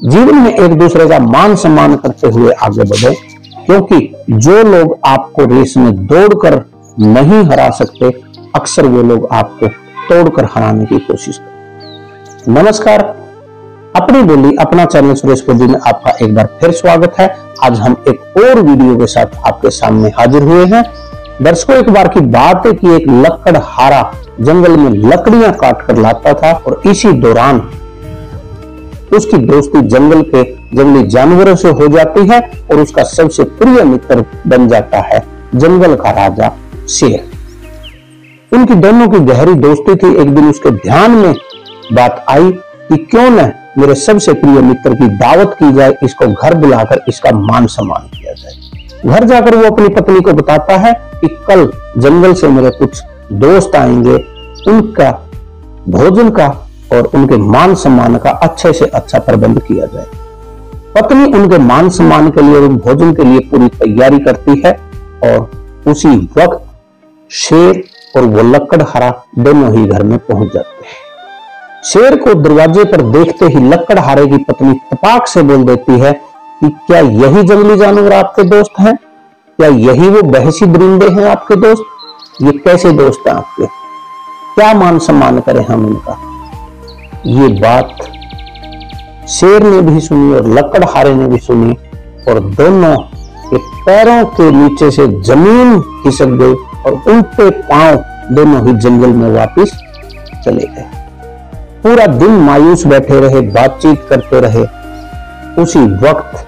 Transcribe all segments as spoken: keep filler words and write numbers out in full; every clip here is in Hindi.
जीवन में एक दूसरे का मान सम्मान करते हुए आगे बढ़े, क्योंकि जो लोग आपको रेस में दौड़कर नहीं हरा सकते, अक्सर वो लोग आपको तोड़कर हराने की कोशिश करते। नमस्कार, अपनी बोली अपना चैनल सुरेश फौजी में आपका एक बार फिर स्वागत है। आज हम एक और वीडियो के साथ आपके सामने हाजिर हुए हैं। दर्शकों, एक बार की बात है कि एक लकड़हारा जंगल में लकड़ियां काट कर लाता था और इसी दौरान उसकी दोस्ती जंगल के जंगली जानवरों से हो जाती है और उसका सबसे प्रिय मित्र बन जाता है जंगल का राजा शेर। उनकी दोनों की गहरी दोस्ती थी। एक दिन उसके ध्यान में बात आई कि क्यों न मेरे सबसे प्रिय मित्र की दावत की जाए, इसको घर बुलाकर इसका मान सम्मान किया जाए। घर जाकर वो अपनी पत्नी को बताता है कि कल जंगल से मेरे कुछ दोस्त आएंगे, उनका भोजन का और उनके मान सम्मान का अच्छे से अच्छा प्रबंध किया जाए। पत्नी उनके मान सम्मान के लिए, उन भोजन के लिए पूरी तैयारी करती है और उसी वक्त शेर और वो लकड़हारा दोनों ही घर में पहुंच जाते हैं। शेर को दरवाजे पर देखते ही लकड़हारे की पत्नी तपाक से बोल देती है कि क्या यही जंगली जानवर आपके दोस्त हैं? क्या यही वो बहसी दरिंदे हैं आपके दोस्त? ये कैसे दोस्त हैं आपके? क्या मान सम्मान करें हम इनका? ये बात शेर ने भी सुनी और लकड़हारे ने भी सुनी और दोनों के पैरों के नीचे से जमीन खिसक गई और उल्टे पांव दोनों ही जंगल में वापस चले गए। पूरा दिन मायूस बैठे रहे, बातचीत करते रहे। उसी वक्त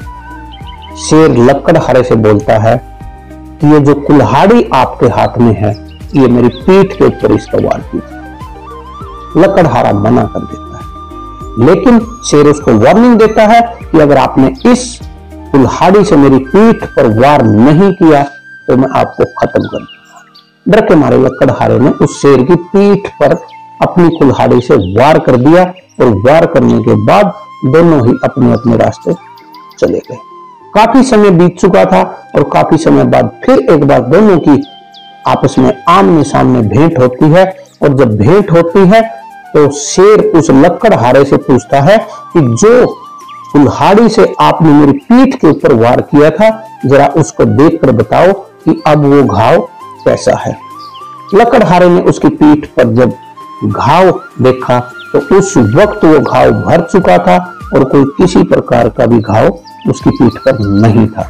शेर लकड़हारे से बोलता है कि ये जो कुल्हाड़ी आपके हाथ में है, ये मेरी पीठ के ऊपर इसका वार कीजिए। लकड़हारा मना कर देता है, लेकिन शेर उसको वार्निंग देता है कि अगर आपने इस कुल्हाड़ी से मेरी पीठ पर वार नहीं किया तो मैं आपको खत्म कर दूंगा। डर के मारे लकड़हारे ने उस शेर की पीठ पर अपनी कुल्हाड़ी से वार कर दिया और वार करने के बाद दोनों ही अपने अपने रास्ते चले गए। काफी समय बीत चुका था और काफी समय बाद फिर एक बार दोनों की आपस में आमने सामने भेंट होती है और जब भेंट होती है तो शेर उस लकड़हारे से पूछता है कि जो कुल्हाड़ी से आपने मेरी पीठ के ऊपर वार किया था, जरा उसको देखकर बताओ कि अब वो घाव कैसा है। लकड़हारे ने उसकी पीठ पर जब घाव देखा तो उस वक्त वो घाव भर चुका था और कोई किसी प्रकार का भी घाव उसकी पीठ पर नहीं था।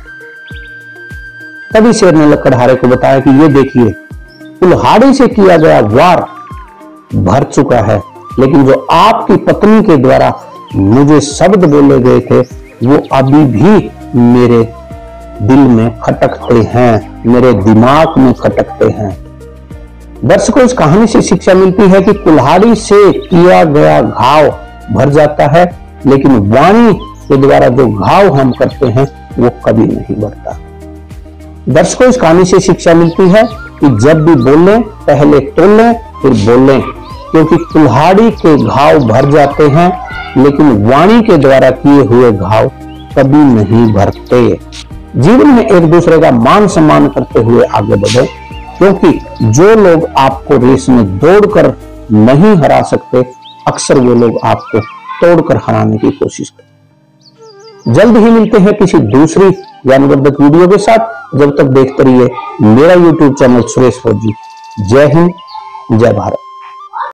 तभी शेर ने लकड़हारे को बताया कि ये देखिए, कुल्हाड़ी से किया गया वार भर चुका है, लेकिन जो आपकी पत्नी के द्वारा मुझे शब्द बोले गए थे वो अभी भी मेरे दिल में खटकते हैं, मेरे दिमाग में खटकते हैं। दर्शकों, इस कहानी से शिक्षा मिलती है कि कुल्हाड़ी से किया गया घाव भर जाता है, लेकिन वाणी के द्वारा जो घाव हम करते हैं वो कभी नहीं भरता। दर्शकों, इस कहानी से शिक्षा मिलती है कि जब भी बोलें पहले तोलें फिर बोलें, क्योंकि कुल्हाड़ी के घाव भर जाते हैं लेकिन वाणी के द्वारा किए हुए घाव कभी नहीं भरते। जीवन में एक दूसरे का मान सम्मान करते हुए आगे बढ़े, क्योंकि जो लोग आपको रेस में दौड़कर नहीं हरा सकते, अक्सर वो लोग आपको तोड़कर हराने की कोशिश करते। जल्द ही मिलते हैं किसी दूसरी ज्ञानवर्धक वीडियो के साथ। जब तक देखते रहिए मेरा यूट्यूब चैनल सुरेश फौजी। जय हिंद, जय भारत।